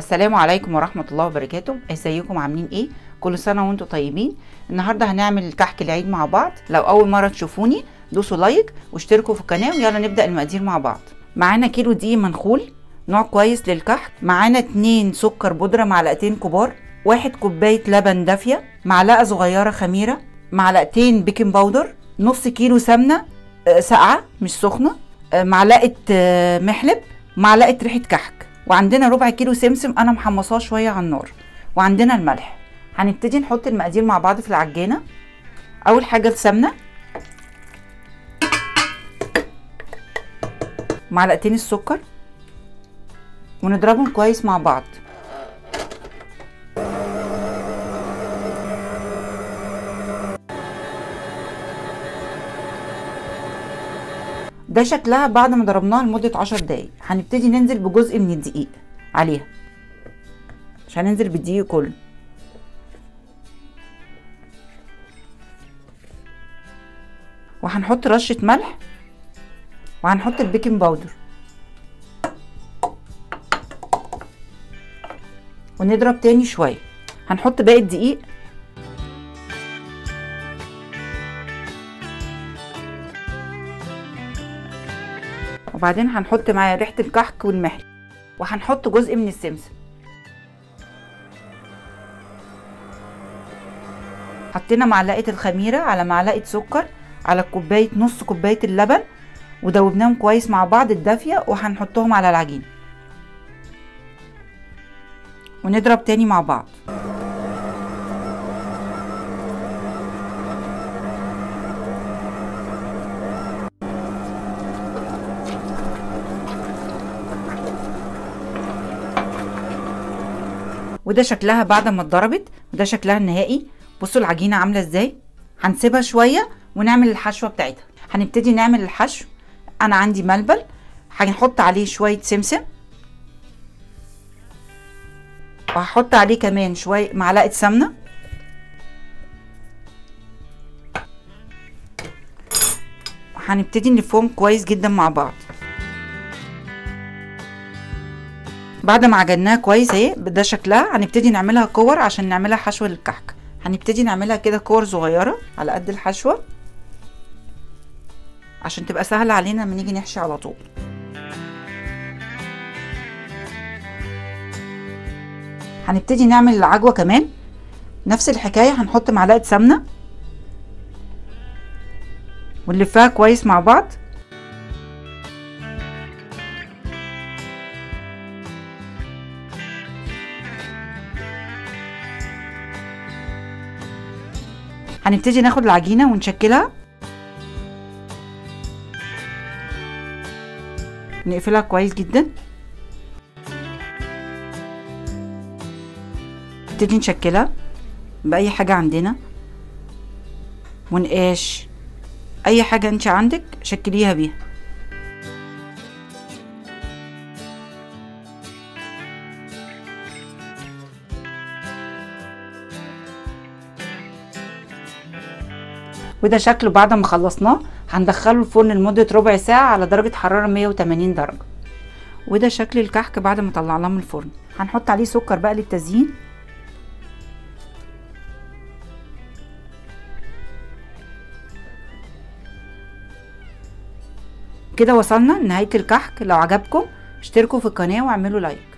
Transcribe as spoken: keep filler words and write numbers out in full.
السلام عليكم ورحمة الله وبركاته. ازيكم عاملين ايه؟ كل سنة وانتم طيبين. النهاردة هنعمل كحك العيد مع بعض. لو اول مرة تشوفوني دوسوا لايك واشتركوا في القناة، ويلا نبدأ المقادير مع بعض. معانا كيلو دقيق منخول نوع كويس للكحك، معانا اتنين سكر بودرة معلقتين كبار، واحد كوباية لبن دافية، معلقة صغيرة خميرة، معلقتين بيكنج باودر، نص كيلو سمنة ساقعة مش سخنة، معلقة محلب، معلقة ريحة كحك، وعندنا ربع كيلو سمسم انا محمصاه شويه على النار، وعندنا الملح. هنبتدي نحط المقادير مع بعض في العجانه. اول حاجه السمنه، معلقتين السكر، ونضربهم كويس مع بعض. ده شكلها بعد ما ضربناها لمده عشر دقايق. هنبتدي ننزل بجزء من الدقيق عليها، مش هننزل بالدقيق كله. وهنحط رشه ملح، وهنحط البيكنج باودر، ونضرب تاني شويه. هنحط باقي الدقيق، وبعدين هنحط معاه ريحه الكحك والمحل، وهنحط جزء من السمسم. حطينا معلقه الخميره على معلقه سكر على كوبايه نص كوبايه اللبن، ودوبناهم كويس مع بعض الدافيه، وهنحطهم على العجينه ونضرب تاني مع بعض. وده شكلها بعد ما اتضربت، وده شكلها النهائي. بصوا العجينه عامله ازاي. هنسيبها شويه ونعمل الحشوه بتاعتها. هنبتدي نعمل الحشو. انا عندي ملبن، هنحط عليه شويه سمسم، وهحط عليه كمان شويه معلقه سمنه، هنبتدي نلفهم كويس جدا مع بعض. بعد ما عجناها كويس اهي ده شكلها، هنبتدي نعملها كور عشان نعملها حشوه للكحك. هنبتدي نعملها كده كور صغيره على قد الحشوه عشان تبقى سهله علينا لما نيجي نحشي على طول. هنبتدي نعمل العجوه كمان نفس الحكايه. هنحط معلقه سمنه ونلفها كويس مع بعض. هنبتدي ناخد العجينه ونشكلها، نقفلها كويس جدا. نبتدي نشكلها باي حاجه عندنا، منقاش، اي حاجه انت عندك شكليها بيها. وده شكله بعد ما خلصناه. هندخله الفرن لمده ربع ساعه على درجه حراره مية وتمانين درجه. وده شكل الكحك بعد ما طلعناه من الفرن. هنحط عليه سكر بقى للتزيين. كده وصلنا لنهايه الكحك. لو عجبكم اشتركوا في القناه واعملوا لايك.